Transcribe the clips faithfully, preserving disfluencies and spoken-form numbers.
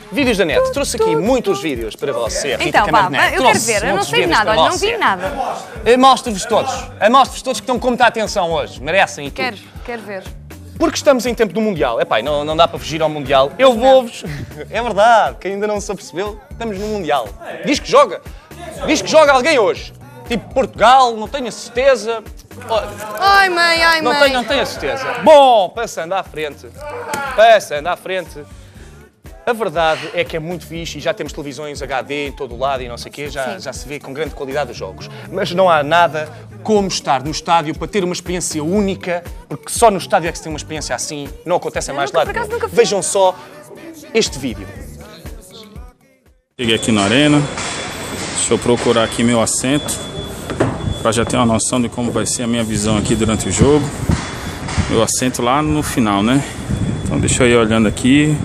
Vídeos da net. Trouxe aqui muitos vídeos para você, Rita Então, vá, Camargo. eu quero ver, eu não sei nada, olha, não vi nada. Mostro-vos todos. Mostro-vos todos que estão com muita atenção hoje. Merecem e tudo. Quero, quero ver. Porque estamos em tempo do Mundial. Epá, não, não dá para fugir ao Mundial. Eu vou-vos... É verdade, quem ainda não se apercebeu, estamos no Mundial. Diz que joga. Diz que joga alguém hoje. Tipo Portugal, não tenho a certeza. Ai, mãe, ai, não mãe. Tenho, não tenho a certeza. Bom, passando à frente. Passando à frente. A verdade é que é muito fixe e já temos televisões H D em todo o lado e não sei o quê, já, já se vê com grande qualidade os jogos. Mas não há nada como estar no estádio para ter uma experiência única, porque só no estádio é que se tem uma experiência assim, não acontece em mais nunca, lado por acaso, nenhum. nunca fui. Vejam só este vídeo. Cheguei aqui na arena, deixa eu procurar aqui meu assento, para já ter uma noção de como vai ser a minha visão aqui durante o jogo. Meu assento lá no final, né? Então deixa eu ir olhando aqui.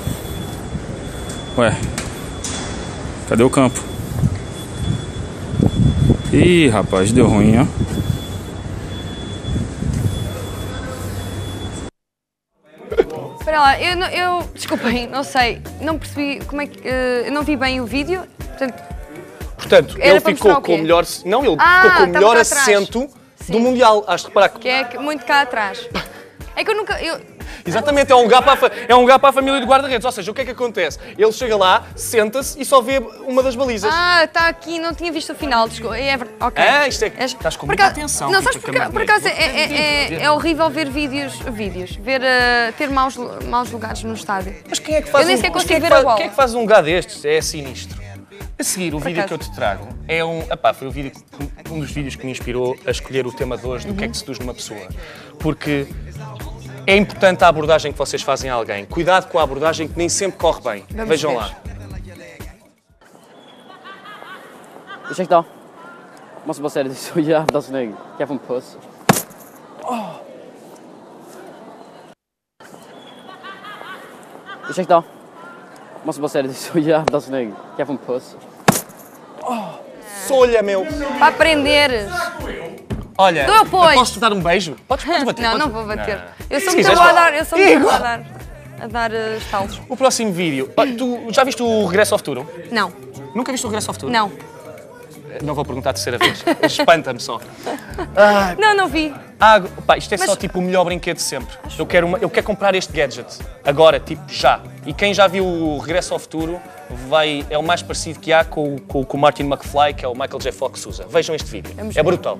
Ué, cadê o campo? Ih, rapaz, deu ruim, ó. Espera lá, eu, não- eu desculpem, não sei, não percebi como é que, eh, eu não vi bem o vídeo, portanto, Portanto, Era ele para ficou mostrar o com o quê? melhor... Não, ele Ah, ficou com o estava melhor cá atrás. assento Sim. do Mundial. Has de reparar que... que é que- muito cá atrás. É que eu nunca, eu, Exatamente, é um lugar para a, fa- é um lugar para a família de guarda-redes. Ou seja, o que é que acontece? Ele chega lá, senta-se e só vê uma das balizas. ah, está aqui, não tinha visto o final, desculpa, é verdade, ok. Ah, isto é que És- estás com por muita acaso- atenção, Não, Rita sabes, por, Camargo. por acaso é, é, é, é horrível ver vídeos, vídeos ver, eh, ter maus, maus lugares no estádio. Mas quem é que faz Eu nem um, sequer mas quem é consigo que ver a faz- bola. Quem é que faz um lugar destes? É sinistro. A seguir, o vídeo acaso. que eu te trago é um... Epá, foi o vídeo, que- um dos vídeos que me inspirou a escolher o tema de hoje do que é que se seduz numa pessoa. Porque é importante a abordagem que vocês fazem a alguém. Cuidado com a abordagem que nem sempre corre bem. Vamos Vejam ver. lá. Ursäkta. Måste bara säga det, du är så jävla snygg. Kan jag få en puss? Ursäkta. Måste bara säga det, du är så jävla snygg. Kan jag få en puss? Solha, meu! Para aprenderes. Olha, Tu apoio. posso-te dar um beijo? Podes, podes bater. Não, podes- não vou bater. Não. Eu sou Se muito quiseres, boa a vá. dar, eu sou muito boa a Igual. dar, a dar eh, estalos. O próximo vídeo... Ah, tu já viste o Regresso ao Futuro? Não, Nunca viste o Regresso ao Futuro? não, Não vou perguntar a terceira vez. Espanta-me só. não, não vi. Ah, pá, isto é Mas- só tipo o melhor brinquedo de sempre. Eu quero, uma- eu quero comprar este gadget. Agora, tipo, já. E quem já viu o Regresso ao Futuro vai, é o mais parecido que há com, o- com, com o Martin McFly, que é o Michael J. Fox usa. Vejam este vídeo. Vamos É ver. brutal.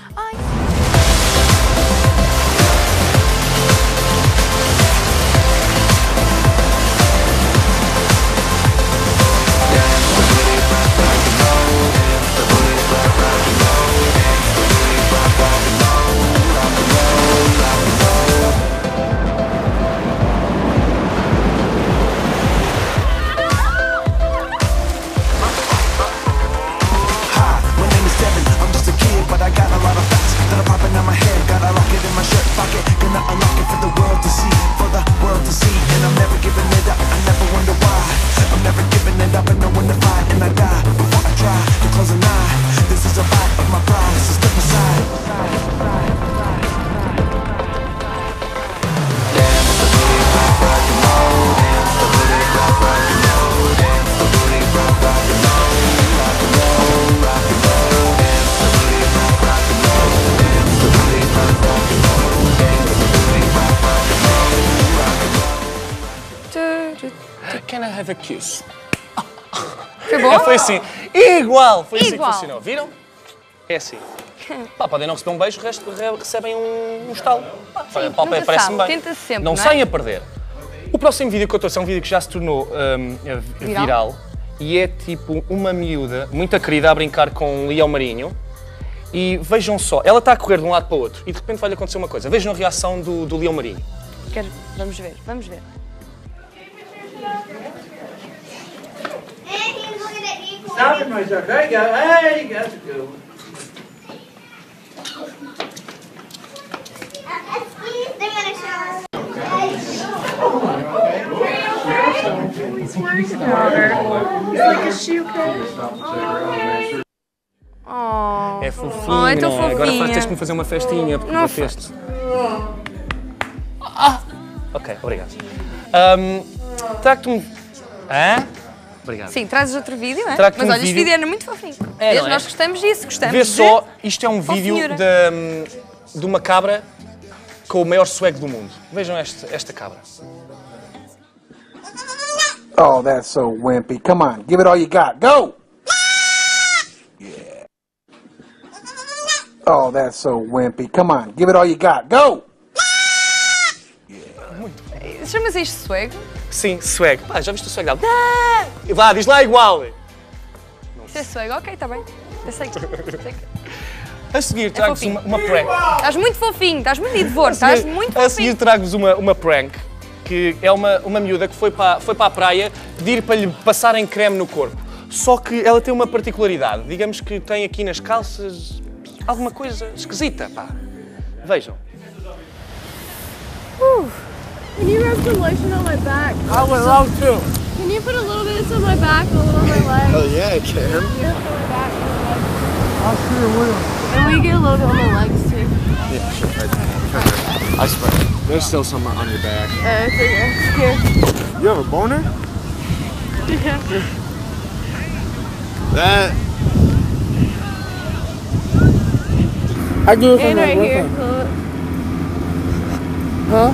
My name is Devin, I'm just a kid, but I got a lot of facts that are popping out my head. Got a locket in my shirt pocket, gonna unlock it for the world to see, for the world to see. And I'm never giving it up, I never wonder why. I'm never giving it up, I know when to fight, and I die before I try to close an eye. This is a bite of my pride, so step aside. Can I have a kiss? Foi bom? É, foi assim. Igual! Foi assim Igual. que funcionou. Viram? É assim. Pá, podem não receber um beijo, o resto re- recebem um, um estalo. Pá, olha, pá, nunca parece-me sabe, bem. tenta-se sempre, Não não é? saem a perder. O próximo vídeo que eu trouxe é um vídeo que já se tornou hum, viral. Viral? E é tipo uma miúda, muito querida, a brincar com um leão marinho. E vejam só, ela está a correr de um lado para o outro e de repente vai-lhe acontecer uma coisa. Vejam a reação do, do leão marinho. Quero, vamos ver, vamos ver. Stop it, myself. There you go. There you go. That's good. Oh, É fofinho, Oh, é tão não é? Agora fofinha. faz- tens que me fazer uma festinha porque Não bateste. Ah! Ok, obrigado. Um, tá que tu me... Hã? Obrigado. Sim, trazes outro vídeo, não é? Trago-te Mas um olha, este vídeo. vídeo era muito fofinho. É, Vês, não é? nós gostamos disso, gostamos Vê de... só, isto é um vídeo Fofinhura. de, de uma cabra com o maior swag do mundo. Vejam este, esta cabra. Oh, that's so wimpy. Come on, give it all you got. Go! Yeah. Oh, that's so wimpy. Come on, give it all you got. Go! Chama-se isto swag? Sim, swag. Pá, já viste o swag dela? Ah! Vá, diz lá igual. Isto é swag, ok, está bem. Eu sei que... sei que- A seguir trago-vos fofinho. uma, uma prank. Estás muito fofinho, estás muito divor, estás muito A seguir fofinho. trago-vos uma, uma prank, que é uma, uma miúda que foi para, foi para a praia pedir para lhe passarem creme no corpo. Só que ela tem uma particularidade. Digamos que tem aqui nas calças alguma coisa esquisita, pá. Vejam. Can you rub some lotion on my back? I would love to. Can you put a little bit on my back and a little on my legs? Oh yeah, I can. Yeah, on my back and my legs. I sure will. And we get a little bit on my legs too. Yeah, sure. Right there. I swear. There's still some on your back. Uh, it's okay. Here. You have a boner? Yeah. That. I do it And right here. Huh?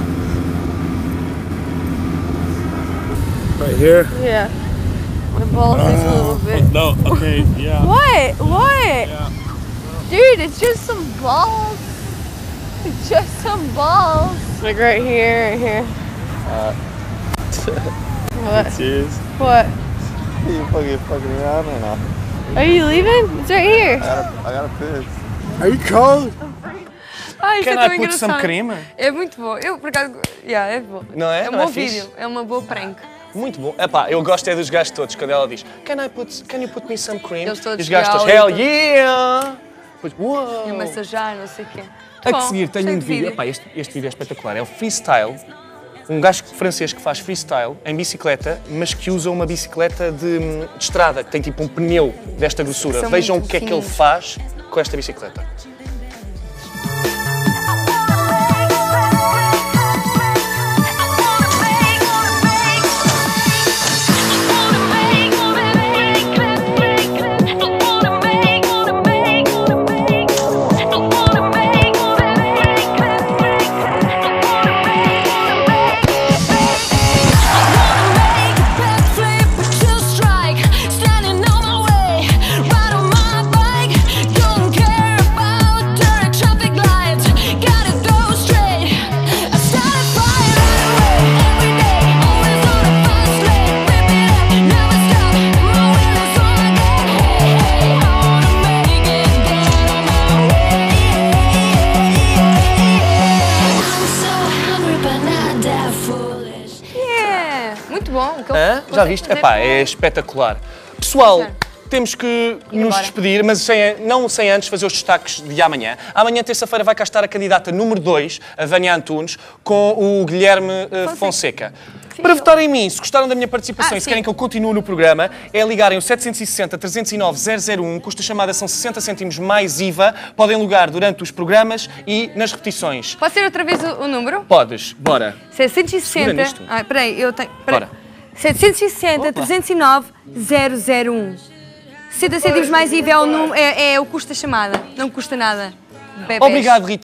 Right here. Yeah. My balls is a little bit. No, okay, yeah. What? What? Dude, it's just some balls. It's just some balls. Like right here, right here. Uh, What? Serious? What? You fucking fucking around or not? Are you leaving? It's right here. I gotta, I gotta piss. Are you cold? Ai, isto Can é I tão put some engraçado. cream? É muito bom. Eu, por acaso, yeah, é bom. Não é? É um Não é bom fixe? vídeo, é uma boa prank. Muito bom. Epá, eu gosto é dos gajos todos, quando ela diz Can, I put, can you put me some cream? Eles todos E os gajos todos, de hell aula e yeah! Depois, E uau! massajar, não sei o quê. A Bom, que seguir tenho cheio um de vídeo. Epá, este, este vídeo é espetacular. É o freestyle. Um gajo francês que faz freestyle em bicicleta, mas que usa uma bicicleta de, de estrada, que tem tipo um pneu desta grossura. São Vejam o muito que é que ele finos. faz com esta bicicleta. Muito bom. o que ele Hã? Já consegue viste? fazer Epá, com- é espetacular. Pessoal, Pois é. temos que nos embora. despedir, mas sem, não sem antes fazer os destaques de amanhã. Amanhã, terça-feira, vai cá estar a candidata número dois, a Vânia Antunes, com o Guilherme eh, Fonseca. Para votar em mim, se gostaram da minha participação Ah, e se sim. querem que eu continue no programa, é ligarem o sete seis zero, três zero nove, zero zero um, custa chamada são sessenta cêntimos mais I V A, podem ligar durante os programas e nas repetições. Pode ser outra vez o, o número? Podes, bora. setecentos e Segura sessenta. nisto. Ah, peraí, eu tenho. Peraí. Bora. setecentos e sessenta, trezentos e nove, zero zero um. sessenta cêntimos mais I V A é o, número, é, é o custo da chamada. Não custa nada. Bebés. Obrigado, Rita.